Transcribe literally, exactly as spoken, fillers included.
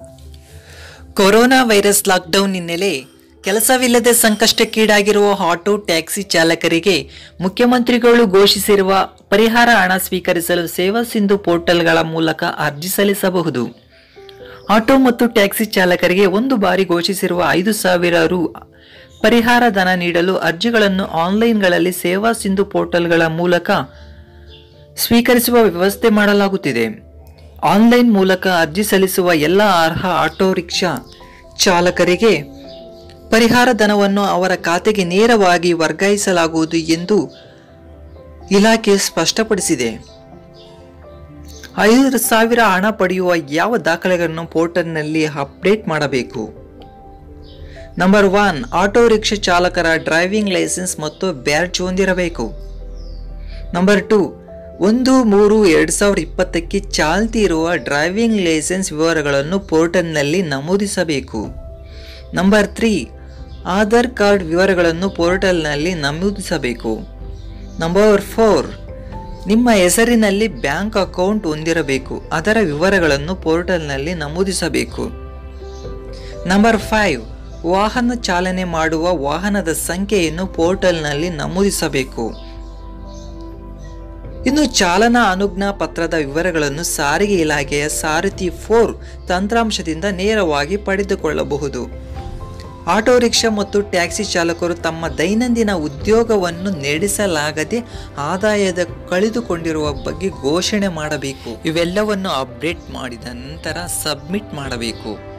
Corona virus lockdown ಹಿನ್ನೆಲೆ ಕೆಲಸವಿಲ್ಲದೆ ಸಂಕಷ್ಟಕ್ಕೀಡಾಗಿರುವ auto taxi ಚಾಲಕರಿಗೆ ಮುಖ್ಯಮಂತ್ರಿಗಳು ಘೋಷಿಸಿರುವ ಪರಿಹಾರ ಹಣ ಸ್ವೀಕರಿಸಲು ಸೇವಾ ಸಿಂಧು ಪೋರ್ಟಲ್ಗಳ ಮೂಲಕ ಅರ್ಜಿ ಸಲ್ಲಿಸಬಹುದು. ಆಟೋ ಮತ್ತು ಟ್ಯಾಕ್ಸಿ ಚಾಲಕರಿಗೆ ಒಂದು ಬಾರಿ ಘೋಷಿಸಿರುವ ಐದು ಸಾವಿರ ರು ಪರಿಹಾರ ಧನ ನೀಡಲು ಅರ್ಜಿಗಳನ್ನು ಆನ್ಲೈನ್ಗಳಲ್ಲಿ ಸೇವಾ ಸಿಂಧು ಪೋರ್ಟಲ್ಗಳ ಮೂಲಕ ಸ್ವೀಕರಿಸುವ ವ್ಯವಸ್ಥೆ ಮಾಡಲಾಗುತ್ತಿದೆ. ಆನ್ಲೈನ್ ಮೂಲಕ ಅರ್ಜಿ ಸಲ್ಲಿಸುವ ಎಲ್ಲ ಅರ್ಹ ಆಟೋ ರಿಕ್ಷಾ ಚಾಲಕರಿಗೆ ಪರಿಹಾರ ಧನವನ್ನು ಅವರ ಖಾತೆಗೆ ನೇರವಾಗಿ ವರ್ಗಾಯಿಸಲಾಗುವುದು ಎಂದು ಇಲಾಖೆ ಸ್ಪಷ್ಟಪಡಿಸಿದೆ. ಐದು ಸಾವಿರ ಹಣ ಪಡೆಯುವ ಯಾವ ದಾಖಲೆಗಳನ್ನು ಪೋರ್ಟಲ್ನಲ್ಲಿ ಅಪ್ಡೇಟ್ ಮಾಡಬೇಕು? ನಂಬರ್ ಒನ್, ಆಟೋ ರಿಕ್ಷಾ ಚಾಲಕರ ಡ್ರೈವಿಂಗ್ ಲೈಸೆನ್ಸ್ ಮತ್ತು ಬ್ಯಾಡ್ಜ್ ಹೊಂದಿರಬೇಕು. ನಂಬರ್ ಟು, ಒಂದು ಮೂರು ಎರಡು ಸಾವಿರದ ಇಪ್ಪತ್ತಕ್ಕೆ ಚಾಲ್ತಿ ಇರುವ ಡ್ರೈವಿಂಗ್ ಲೈಸೆನ್ಸ್ ವಿವರಗಳನ್ನು ಪೋರ್ಟಲ್ನಲ್ಲಿ ನಮೂದಿಸಬೇಕು. ನಂಬರ್ ತ್ರೀ, ಆಧಾರ್ ಕಾರ್ಡ್ ವಿವರಗಳನ್ನು ಪೋರ್ಟಲ್ನಲ್ಲಿ ನಮೂದಿಸಬೇಕು. ನಂಬರ್ ಫೋರ್, ನಿಮ್ಮ ಹೆಸರಿನಲ್ಲಿ ಬ್ಯಾಂಕ್ ಅಕೌಂಟ್ ಹೊಂದಿರಬೇಕು, ಅದರ ವಿವರಗಳನ್ನು ಪೋರ್ಟಲ್ನಲ್ಲಿ ನಮೂದಿಸಬೇಕು. ನಂಬರ್ ಫೈವ್, ವಾಹನ ಚಾಲನೆ ಮಾಡುವ ವಾಹನದ ಸಂಖ್ಯೆಯನ್ನು ಪೋರ್ಟಲ್ನಲ್ಲಿ ನಮೂದಿಸಬೇಕು. ಇನ್ನು ಚಾಲನಾ ಅನುಜ್ಞಾ ಪತ್ರದ ವಿವರಗಳನ್ನು ಸಾರಿಗೆ ಇಲಾಖೆಯ ಸಾರಥಿ ಫೋರ್ ತಂತ್ರಾಂಶದಿಂದ ನೇರವಾಗಿ ಪಡೆದುಕೊಳ್ಳಬಹುದು. ಆಟೋ ರಿಕ್ಷಾ ಮತ್ತು ಟ್ಯಾಕ್ಸಿ ಚಾಲಕರು ತಮ್ಮ ದೈನಂದಿನ ಉದ್ಯೋಗವನ್ನು ನಡೆಸಲಾಗದೆ ಆದಾಯದ ಕಳೆದುಕೊಂಡಿರುವ ಬಗ್ಗೆ ಘೋಷಣೆ ಮಾಡಬೇಕು. ಇವೆಲ್ಲವನ್ನು ಅಪ್ಡೇಟ್ ಮಾಡಿದ ನಂತರ ಸಬ್ಮಿಟ್ ಮಾಡಬೇಕು.